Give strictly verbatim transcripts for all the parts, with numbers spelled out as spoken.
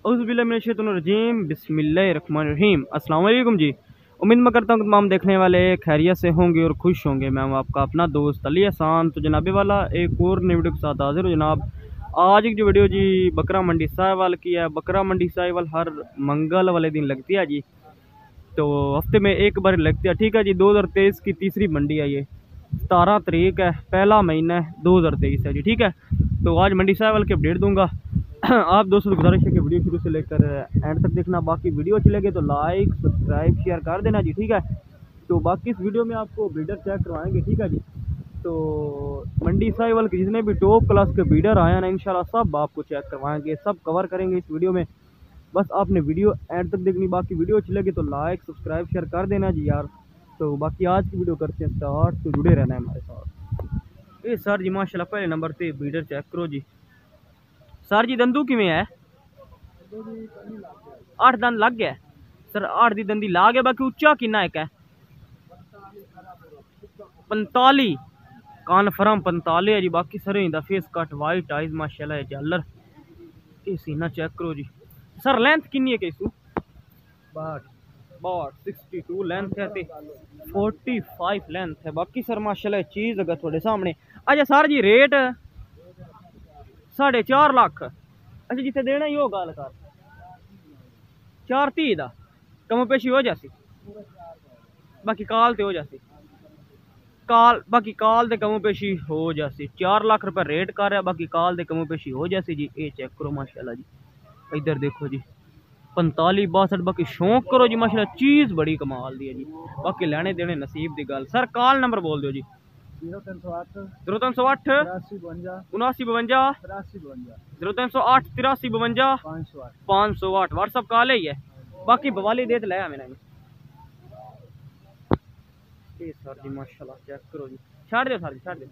औज़ुबिल्लाहिमिनश्शैतानिर्रजीम बिस्मिल्लाहिर्रहमानिर्रहीम। अस्सलाम वालेकुम जी। उम्मीद मैं करता हूँ तमाम देखने वाले खैरियत से होंगे और खुश होंगे। मैं हूँ आपका अपना दोस्त अली एहसान। तो जनाबे वाला एक और नई वीडियो के साथ हाजिर हूँ जनाब। आज की जो वीडियो जी बकरा मंडी साहिवाल की है। बकरा मंडी साहिवाल हर मंगल वाले दिन लगती है जी, तो हफ्ते में एक बार लगती है। ठीक है जी, दो हज़ार तेईस की तीसरी मंडी है ये। सतारह तारीख है, पहला महीना है दो हज़ार तेईस है जी। ठीक है, तो आज मंडी साहिवाल की अपडेट दूंगा। आप दोस्तों से गुजारिश है कि वीडियो शुरू से लेकर एंड तक देखना। बाकी वीडियो अच्छी लगे तो लाइक सब्सक्राइब शेयर कर देना जी। ठीक है, तो बाकी इस वीडियो में आपको ब्रीडर चेक करवाएंगे। ठीक है जी, तो मंडी साहिवाल के जितने भी टॉप क्लास के ब्रीडर आए हैं ना, इंशाल्लाह सब आपको चेक करवाएंगे, सब कवर करेंगे इस वीडियो में। बस आपने वीडियो एंड तक देखनी। बाकी वीडियो अच्छी लगे तो लाइक सब्सक्राइब शेयर कर देना जी यार। तो बाकी आज की वीडियो करते हैं स्टार्ट, तो जुड़े रहना है हमारे साथ। ये सर जी माशाल्लाह पहले नंबर पे ब्रीडर चेक करो जी। सर जी दंदू किमें है? आठ दंद लग गया सर, आठ दी दंदी ला गया। बाकी उच्चा किन्ना एक है? पंताली कॉन्फर्म पंताली है जी। बाकी सर इंदा फेस कट वाइट आइज माशाल्लाह जालर। ये सीना चेक करो जी। सर लेंथ किन्नी है कैसू? बाट बाट सिक्सटी टू लेंथ है ते फोर्टी फाइव लेंथ है। बाकी सर माशाल्लाह चीज़ अगर थोड़े सामने। अच्छा सर जी रेट साढ़े चार लाख। अच्छा जिथे देना ही हो गल कर चार धी का कम पेशी हो जासी। बाकी काल ते हो जासी काल बाकी काल दे कमो पेशी हो जासी। चार लाख रुपए रेट कर रहा, बाकी काल दे कमो पेशी हो जासी जी। ये चेक करो माशाल्लाह जी। इधर देखो जी पंताली बासठ। बाकी शौक करो जी माशाल्लाह, चीज़ बड़ी कमाल दी है जी। बाकी लेने देने नसीब की गल। सर काल नंबर बोल दो जी। जीरो तीन सौ अठ जीरो तीन सौ अठ उनासी बवंजा जीरो तीन सौ अठ तिरासी बवंजा पाँच सौ आठ व्हाट्सअप कॉल ही है। बाकी बवाली दे तो लाया मैंने। सर जी माशाल्लाह चेक करो जी। छाड़ दो सर जी, छाड़ दो।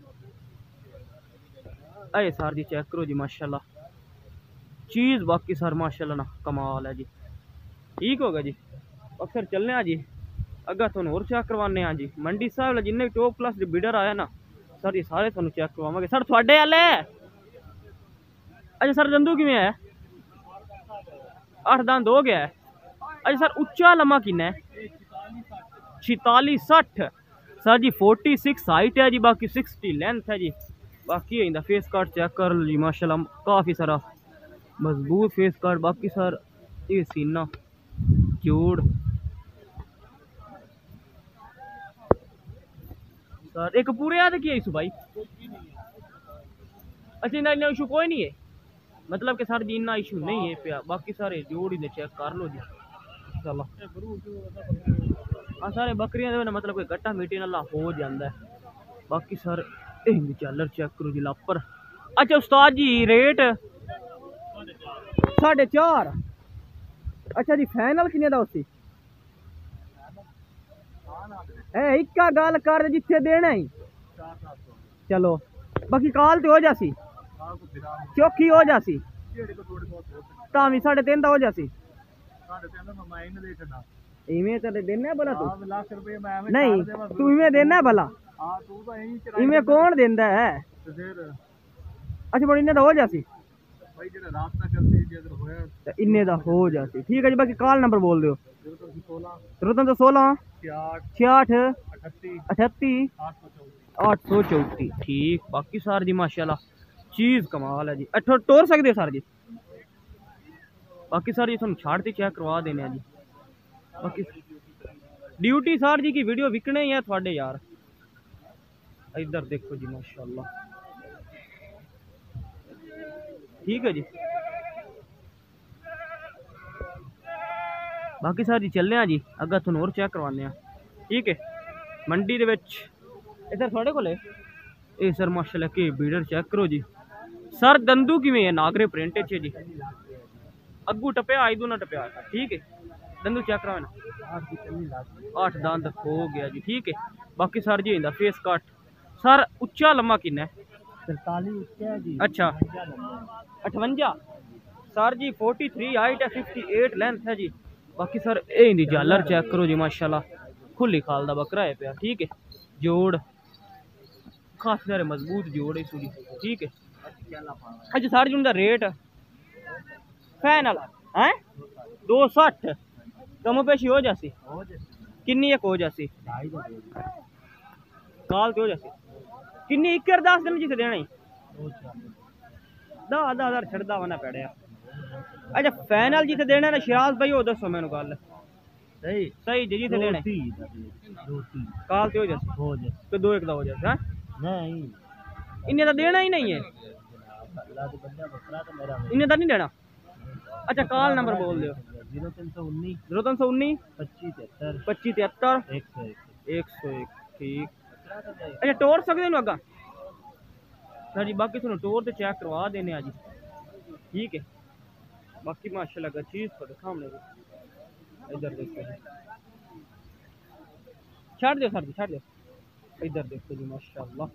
अरे सर जी चेक करो जी माशाल्लाह चीज़। बाकी सर माशाल्लाह ना कमाल है जी। ठीक होगा जी, अक्सर चलने हैं जी अगर थोड़ा और चेक करवाने हैं जी। मंडी साहब जिन्हें टॉप क्लास ब्रीडर आया ना सर ये सारे थोड़ा चेक करवावे सर। थोड़े वाले अच्छा सर दंदू किमें है? आठ दंद हो गया है। अच्छा सर उच्चा लम्मा किन्ना है? छिताली सठ sir ji. Forty six height है जी, बाकी सिक्सटी लेंथ है जी। बाकी इंदा फेस कार्ड चेक कर लो जी माशाल्लाह, काफ़ी सारा मजबूत फेस कार्ड। बाकी सर ये सीना जोड़ सर एक पूरे याद किया इस भाई। अच्छा इन्ना इन्ना इशू कोई नहीं है, मतलब कि सर जी इन्ना इशू नहीं है पे। बाकी सारे जोड़ ही चेक कर लो जी इंशाल्लाह। हाँ सारे बकरियां दे मतलब कि गट्टा मीटी नाला हो जाता है। बाकी सर चालर चेक करो जी लापर। अच्छा उस्ताद जी रेट साढ़े चार। अच्छा जी फाइनल किन्ने दा उसी है? इक्का गल कर जिथे देना ही चलो। बाकी काल तो हो जासी, चौखी हो जासी तामी साढ़े तीन का हो जासी। इवें तो देना भला तू नहीं, तू इवें देना भला इवें कौन देंदा है? अच्छा बड़ी इन्ने दा हो जासी, इन्ने दा हो जासी। ठीक है जी, बाकी कॉल नंबर बोल दो। जीरो तीन सौ सोलह छियाठ अठत्ती आठ सौ चौती। ठीक बाकी सर जी माशाल्लाह चीज़ कमाल है जी। अठो टोर सकते सर जी। बाकी सर जी थोड़ा छाड़ती चेक करवा देने जी। बाकी ड्यूटी सर जी की वीडियो विकने ही है थोड़े यार। इधर देखो जी माशाल्लाह ठीक है जी। बाकी सर जी चलने जी अगर थोड़ा और चेक करवाने। ठीक है मंडी दे विच इधर थोड़े को ए सर माशाल्लाह के ब्रीडर चेक करो जी। सर दंदू किवें है? नागरे प्रिंट है जी। अगू टपया आइदू ना टपया। ठीक है दंदू चेक कराओ ना। आठ दंद हो गया जी। ठीक है बाकी सर जी इंदा फेस कट सर उच्चा लम्मा किन्ना है? अच्छा अठवंजा sir ji. Forty three height है, फिफ्टी एट लेंथ है जी। बाकी सर ए इंदी जालर चेक करो जी माशाल्लाह खुली खाल दा बकरा है पे। ठीक है जोड़ काफी सारे मजबूत जोड़ है सूरी। ठीक है अच्छा सर जी उनका रेट फाइनल है दो सठ कम पेशी हो जासी किन्नी एक हो जासी काल तो हो जासी किन्नी एक दस दिन जिसे देना ही दस दस हजार छड़दा वना पैड़िया अच्छा फाइनल जिसे देना ना शिराज भाई वो दसो मैनू गल सही सही जी जिसे देना काल तो हो जासी हो जासी तो दो एक दा हो जासी हां नहीं इन्ने दा देना ही नहीं है इन्ने दा नहीं देना अच्छा काल नंबर बोल दो जीरो तीन सौ उन्नीस जीरो तीन सौ उन्नीस पच्चीस तिहत्तर पच्चीस तिहत्तर एक सौ एक एक सौ एक ठीक अच्छा टोर सकते हो अगा सर जी बाकी सुनो टोर तो चेक करवा देने आज ठीक है बाकी माशाल्लाह का चीज पर सामने इधर देखो जी छाड़ दो सर जी छाड़ दो इधर देखो जी माशाल्लाह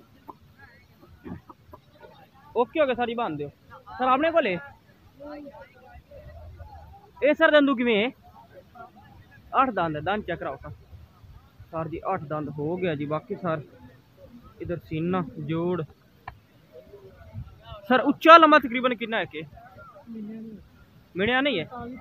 ओके हो गया सर जी बांध दो सर आपने को ले ए सर दंदू किमें आठ दांत है दांत चेक कराओ सर जी आठ दांत हो गया जी बाकी सर इधर सीना जोड़ सर उच्चा लंबा तकरीबन कितना है के मिनिया नहीं है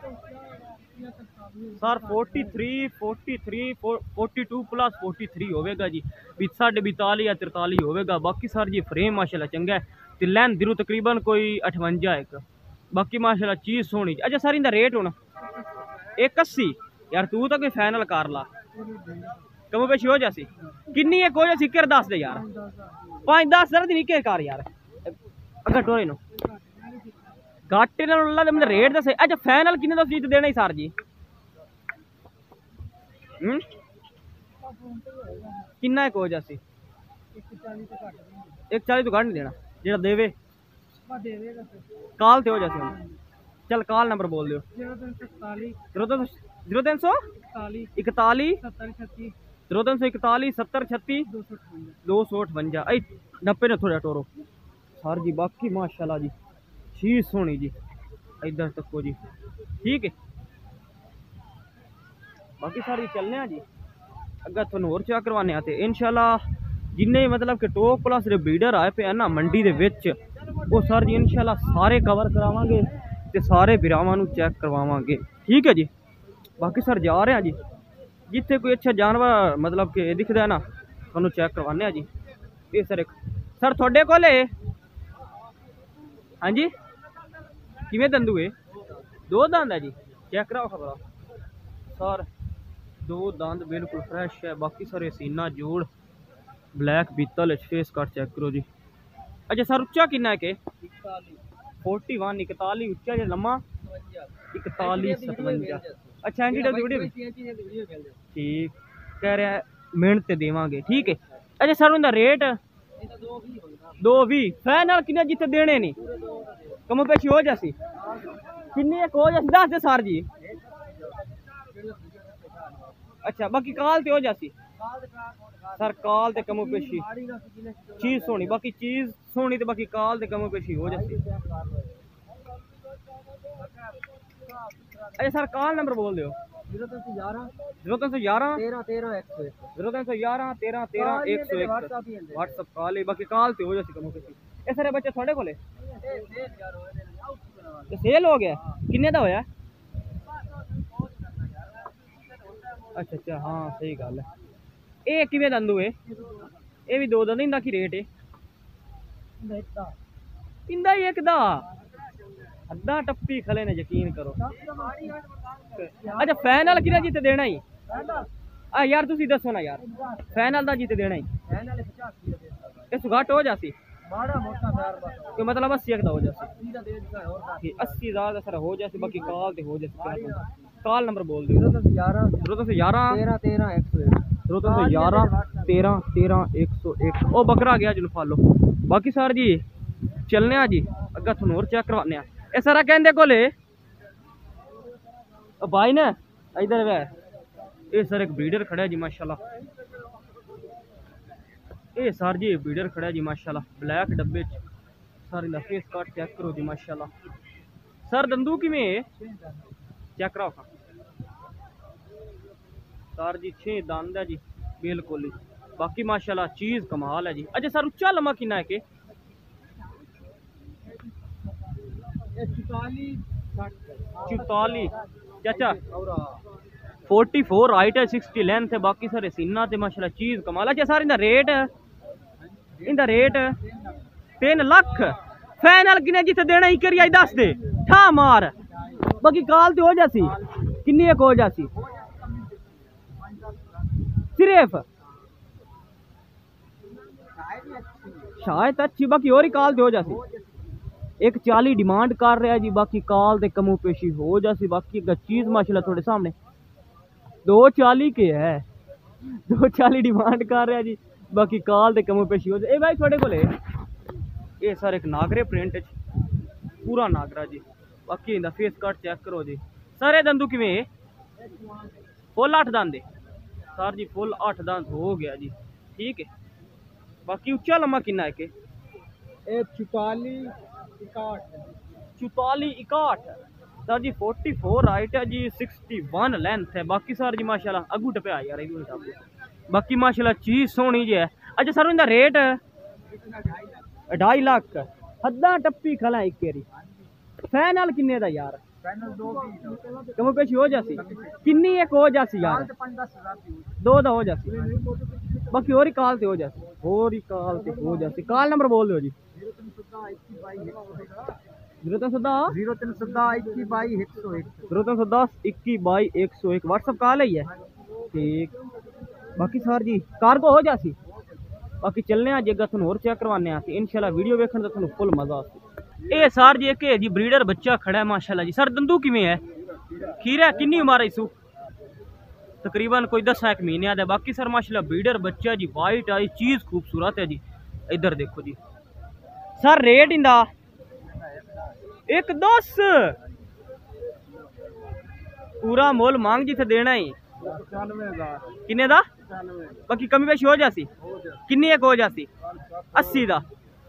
sir forty three forty three forty two plus forty three होगा जी साढ़े बताली या तिरताली होगा बाकी सर जी फ्रेम माशाल्लाह चंगा है तो लैन दिनों तकरीबन कोई अठवंजा एक बाकी माशाल्लाह चीज़ सोनी अच्छा सर इनका रेट होना एक अस्सी यार तू तो कोई फाइनल कर ला कमो पेशी हो जासी किन्नी एक हो जासी कर दस दे यार पाँच दस सर दिन के कर यार अगर टोरे नो घाटे ना रेट दस अच्छा फाइनल किन्ने दस चीज देना ही सर जी हम्म किन्ना एक हो जासी एक चालीस तो घट नहीं देना जेड़ा देवे काल ते हो जासी चल काल नंबर बोल दो जीरो तीन सौ इकतालीस जीरो तीन सौ इकतालीस सत्तर छत्तीस दो सौ अठवंजा आई नब्बे ने थोड़ा टोरो सर जी बाकी माशाल्लाह जी चीज सोनी जी इधर तको जी ठीक है बाकी सारी चलने जी अगर थोड़ा होर चेक करवाने आते इंशाल्लाह जिन्ने मतलब कि टॉप प्लस दे बीडर आए पे ना मंडी दे विच वो सर जी इंशाल्लाह सारे कवर करावांगे ते सारे बिरावां नू चेक करवावांगे ठीक है जी बाकी सर जा रहे हैं जी जिथे कोई अच्छा जानवर मतलब कि दिखता है ना थोनू चेक करवाने जी ये सर एक सर थोड़े कोले हाँ जी किवें दंदू है दो दांत है जी चेक कराओ खबर सर दो दांत बिल्कुल फ्रेश है बाकी सारे सीना जोड़ ब्लैक बीतल फेस कट चेक करो जी अच्छा सर उच्चा किन्ना है के फोर्टी वन इकताली उच्चा जो लम्मा इकतालीस सतवंजा अच्छा एंटी वीडियो ठीक कह रहा है मेहनत देवांगे ठीक है अच्छा सर उनका रेट दो भी फाइनल किन्ने जिथे देने नहीं कम पेशी हो जासी किन्नी एक हो जासी दस दे सर जी अच्छा बाकी काल ते हो जासी सर काल ते कमो पेशी चीज सोनी बाकी चीज सोनी ते बाकी काल ते कमो पेशी हो जाती अच्छा सर काल नंबर बोल दो जीरो तीन सौ ग्यारह जीरो तीन सौ ग्यारह तेरह तेरह एक सौ एक जीरो तीन सौ ग्यारह तेरह तेरह एक सौ एक व्हाट्सअप कॉल बाकी काल ते हो जाती कमो पेशी ए सारे बच्चे थोड़े कोले सेल हो गया किन्ने दा होया अच्छा अच्छा हाँ सही गल है ये किवें दंदू है ये भी दो दंद इंदा की रेट है इंदा ही एक दा अद्धा टप्पी खले ने यकीन करो अच्छा फाइनल किना जिते देना ही आ यार तुसी दसो ना यार फाइनल दा जिते देना ही ये सुघाट हो जासी तो मतलब अस्सी एक दा हो जासी अस्सी हजार सर हो जासी बाकी काल ते हो जासी काल नंबर बोल दो जीरो तीन सौ ग्यारह तेरह तेरह एक सौ एक जीरो तीन सौ ग्यारह तेरह तेरह एक सौ एक ओ बकरा गया जी फॉलो बाकी सर जी चलने जी अगर थोड़ा होर चेक करवाने ए सारा कहते कोले भाई ने इधर वे ये सर एक ब्रीडर खड़ा है जी माशाल्लाह ये सर जी ब्रीडर खड़ा है जी माशाल्लाह ब्लैक डब्बे सर इनका फेस कार्ड चेक करो जी माशाल्लाह सर दंदू किवें चेक कराओ सर जी छे दंद है जी बिल्कुल बाकी माशाल्लाह चीज कमाल है जी अच्छा सर उच्चा लम्मा कितना है के चौताली चाचा फोर्टी फोर हाइट है, सिक्सटी लेंथ है, बाकी सारे सीना ते माशाल्लाह चीज कमाल है। सर इंदा रेट इंदा रेट तीन लख फाइनल किने जिथे देना ही करिए दस दे ठा मार, बाकी काल ते हो जासी किन्नी एक हो जासी सिर्फ शायद अच्छी, बाकी और ही काल ते हो जासी। एक चाली डिमांड कर रहा है जी, बाकी काल ते कमो पेशी हो जासी। बाकी चीज माशाल्लाह थोड़े सामने दो चाली के है, दो चाली डिमांड कर रहा है जी, बाकी काल ते कमो पेशी हो जाए। भाई थोड़े कोले ये सर एक नागरे प्रिंट पूरा नागरा जी, बाकी इंदा फेस कट चेक करो जी। सारे दंदू किवें फुल अठ दंद सर जी, फुल अठ दंद हो गया जी, ठीक है। बाकी उच्चा लम्मा किन्ना है के चौताली चौताली इकाठ sir ji, forty four height है जी, सिक्सटी वन लेंथ है। बाकी सर जी माशाल्लाह अगू टपे यार, बाकी माशाल्लाह चीज सोहनी जी है। अच्छा सर इनका रेट ढाई लाख हद्दा टप्पी खला एक केरी फाइनल किन्ने दा यार? कमो पेशी हो जासी किन्नी एक हो जासी यार? दो दा हो जासी, बाकी और ही काल ते हो जासी, और ही काल ते हो जासी। काल नंबर बोल दो जी। जीरो तीन सौ दस जीरो तीन सौ दस इक्की बाई एक सौ एक जीरो तीन सौ दस इक्की बाई एक सौ एक व्हाट्सअप कॉल ही है, ठीक। बाकी सर जी कार्गो हो जासी, बाकी चलने आ जेगा तुम और चेक करवाने इंशाल्लाह वीडियो वेखने तो तुम फुल मजा आती। ए सर जी एक जी ब्रीडर बच्चा खड़ा है माशाल्लाह जी। सर दंदू किवें है? खीरा किन्नी उम्र है इसू? तकरीबन कोई दस एक महीने है। बाकी सर माशाल्लाह ब्रीडर बच्चा जी, वाइट आई चीज खूबसूरत है जी। इधर देखो जी सर, रेट इंदा एक दस पूरा मोल मांग जिथे देना ही किन्ने दा? बाकी कमी पेशी हो जासी किन्नी एक हो जासी? अस्सी दा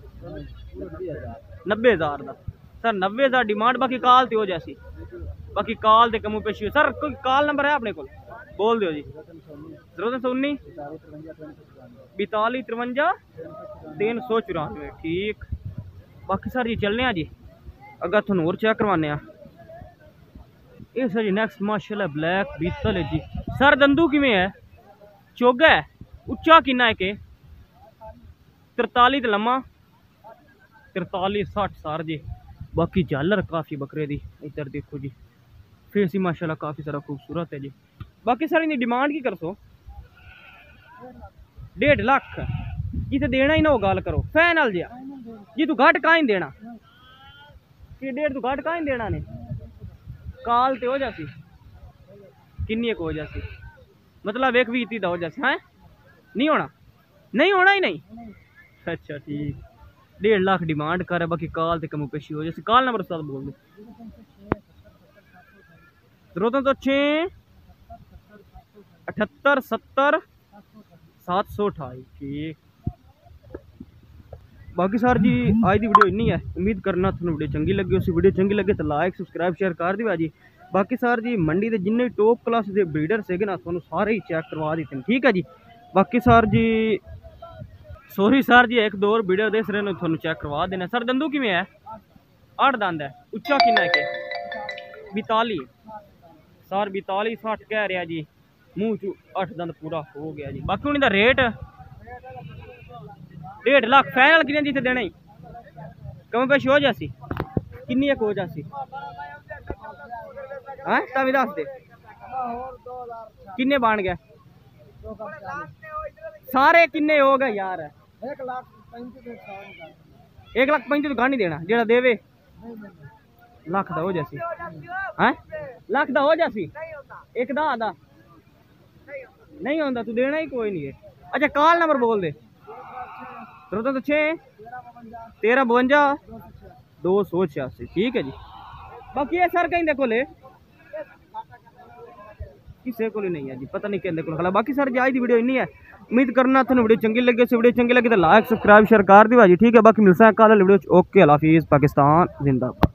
नब्बे हजार दा सर, नब्बे हजार डिमांड, बाकी काल ते हो जासी, बाकी काल ते कमी पेशी। सर कोई काल नंबर है अपने को बोल दो जी। जीरो तीन सौ उन्नी बिताली तिरवंजा तीन सौ चौरानवे, ठीक। बाकी सर जी चलने जी अगर थोड़ा और चेक करवाने ये सर जी नेक्स्ट माशाल्लाह ब्लैक बीतल है जी। सर दंदू किवें है? चोगा है, उच्चा किन्ना है के? तरताली तो लम्मा तरताली सठ सर जी। बाकी झालर काफ़ी बकरे दी, इधर देखो जी फेस ही माशाल्लाह काफ़ी सारा खूबसूरत है जी। बाकी सर इनकी डिमांड की कर सो डेढ़ लाख जिसे देना ही ना वो गल करो फाइनल जी जी, तू घट कहीं देना कि डेढ़ तू घट कहीं देना ने? काल ते हो जासी किन्नी एक हो जासी? मतलब एक भी इतनी दा हो जासी है? नहीं होना, नहीं होना ही नहीं। अच्छा ठीक, डेढ़ लाख डिमांड कर है, बाकी काल ते कमो पेशी हो जासी। काल नंबर साथ बोल दो। जरूरत तो छे अठहत्तर सत्तर सात सौ अठाई, ठीक। बाकी सर जी आज की वीडियो इन्नी है, उम्मीद करना थोड़ी वीडियो चंगी लगी। उस वीडियो चंगी लगे तो लाइक सब्सक्राइब शेयर कर दिया जी। बाकी सर जी मंडी के जिन्ने टॉप क्लास के ब्रीडर से ना थोड़ा सारे ही चेक करवा देते हैं, ठीक है जी। बाकी sir ji sorry sir ji एक दो और ब्रीडर दस रहे थोड़ा चेक करवा देना। सर दंदू किवें है? आठ दंद है, उच्चा किन्ना है के? बिताली सर बिताली साठ कह रहा जी, मुँह चू अठ दंद पूरा हो गया जी। बाकी उनका रेट डेढ़ लाख फाइनल किन्ने जिथे देना ही? कम पेश हो जासी किन्नी एक हो जासी? हाँ तभी दस दे किन्ने बन गए सारे किन्ने हो गए यार? एक लाख एक लाख पैंती तो गानी देना जेड़ा देवे लाख दा हो जासी है? लाख दा हो जासी एक दा आधा नहीं होता, तू देना ही कोई नहीं है। अच्छा कॉल नंबर बोल दे। तो छे तेरह बवंजा दो सौ छियासी, ठीक है जी। बाकी ये सर कहीं देखो ले किसी को नहीं है जी, पता नहीं कहते को। बाकी सर जी आज की वीडियो इन्नी है, उम्मीद करना थोड़ी वीडियो चंगी लगे। वीडियो चंगी लगी तो लाइक सब्सक्राइब शेयर कर दियो जी, ठीक है। बाकी मिलता है कल वीडियो। ओके अल्लाह हाफिज़, पाकिस्तान जिंदाबाद।